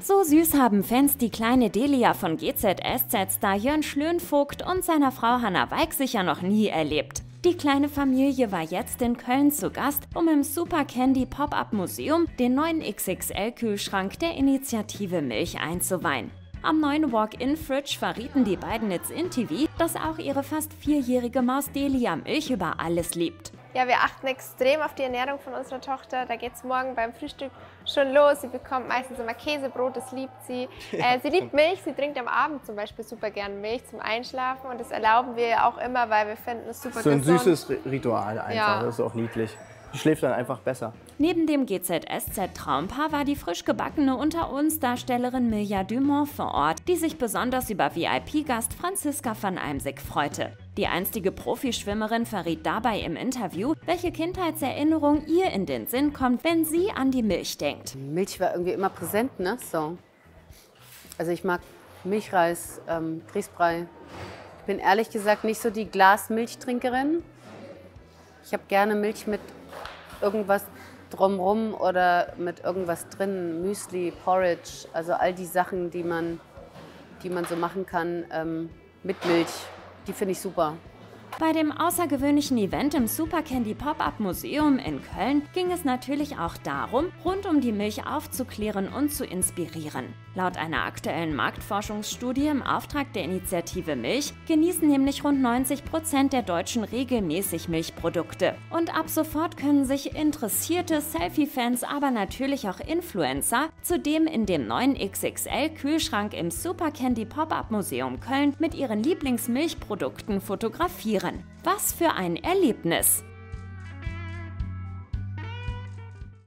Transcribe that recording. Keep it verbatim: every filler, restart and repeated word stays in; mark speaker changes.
Speaker 1: So süß haben Fans die kleine Delia von G Z S Z-Star Jörn Schlönvogt und seiner Frau Hannah Weig sicher noch nie erlebt. Die kleine Familie war jetzt in Köln zu Gast, um im Super Candy Pop-Up Museum den neuen X X L-Kühlschrank der Initiative Milch einzuweihen. Am neuen Walk-in-Fridge verrieten die beiden It's in T V, dass auch ihre fast vierjährige Maus Delia Milch über alles liebt.
Speaker 2: Ja, wir achten extrem auf die Ernährung von unserer Tochter. Da geht es morgen beim Frühstück schon los. Sie bekommt meistens immer Käsebrot, das liebt sie. Äh, sie liebt Milch, sie trinkt am Abend zum Beispiel super gern Milch zum Einschlafen. Und das erlauben wir ihr auch immer, weil wir finden es super gesund.
Speaker 3: So ein süßes Ritual einfach,
Speaker 2: ja.
Speaker 3: Das ist auch niedlich. Die schläft dann einfach besser.
Speaker 1: Neben dem G Z S Z-Traumpaar war die frisch gebackene Unter-uns-Darstellerin Mirja Dumont vor Ort, die sich besonders über V I P-Gast Franziska van Eimsig freute. Die einstige Profischwimmerin verriet dabei im Interview, welche Kindheitserinnerung ihr in den Sinn kommt, wenn sie an die Milch denkt.
Speaker 4: Milch war irgendwie immer präsent, ne? So. Also ich mag Milchreis, ähm, Grießbrei. Ich bin ehrlich gesagt nicht so die Glas-Milchtrinkerin. Ich habe gerne Milch mit irgendwas drumrum oder mit irgendwas drin, Müsli, Porridge, also all die Sachen, die man, die man so machen kann ähm, mit Milch, die finde ich super.
Speaker 1: Bei dem außergewöhnlichen Event im Super Candy Pop-Up Museum in Köln ging es natürlich auch darum, rund um die Milch aufzuklären und zu inspirieren. Laut einer aktuellen Marktforschungsstudie im Auftrag der Initiative Milch genießen nämlich rund neunzig Prozent der Deutschen regelmäßig Milchprodukte. Und ab sofort können sich interessierte Selfie-Fans, aber natürlich auch Influencer, zudem in dem neuen X X L-Kühlschrank im Super Candy Pop-Up Museum Köln mit ihren Lieblingsmilchprodukten fotografieren. Was für ein Erlebnis!